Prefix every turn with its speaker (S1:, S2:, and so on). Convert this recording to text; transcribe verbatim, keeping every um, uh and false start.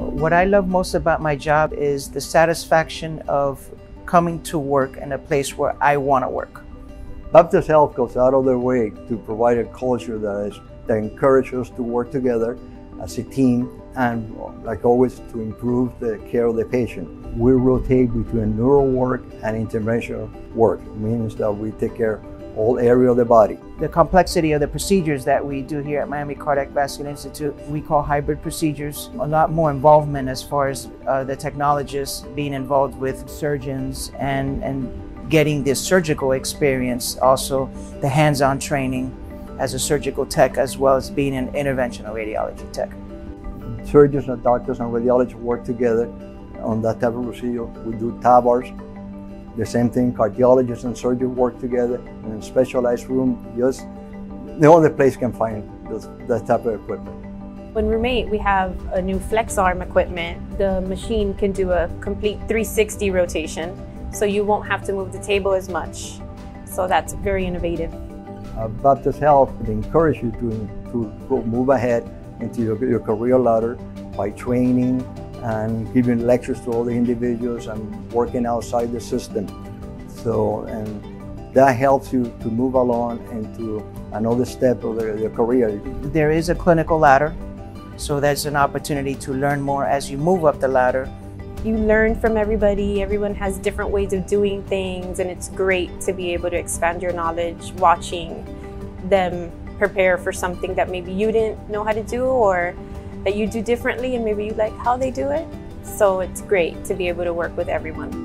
S1: What I love most about my job is the satisfaction of coming to work in a place where I want to work.
S2: Baptist Health goes out of their way to provide a culture that, is, that encourages us to work together as a team and, like always, to improve the care of the patient. We rotate between neural work and interventional work. It means that we take care of all area of the body.
S1: The complexity of the procedures that we do here at Miami Cardiac Vascular Institute, we call hybrid procedures. A lot more involvement as far as uh, the technologists being involved with surgeons and, and getting this surgical experience, also the hands-on training as a surgical tech, as well as being an interventional radiology tech.
S2: Surgeons and doctors and radiologists work together on that type of procedure. We do T A V Rs. The same thing, cardiologists and surgeons work together in a specialized room. Just the only place can find this, that type of equipment.
S3: When Roommate, we have a new flex arm equipment. The machine can do a complete three sixty rotation, so you won't have to move the table as much. So that's very innovative.
S2: Uh, Baptist Health would encourage you to, to go move ahead into your, your career ladder by training and giving lectures to all the individuals and working outside the system. So, and that helps you to move along into another step of their, their career.
S1: There is a clinical ladder, so that's an opportunity to learn more as you move up the ladder.
S3: You learn from everybody. Everyone has different ways of doing things, and it's great to be able to expand your knowledge watching them prepare for something that maybe you didn't know how to do, or that you do differently and maybe you like how they do it. So it's great to be able to work with everyone.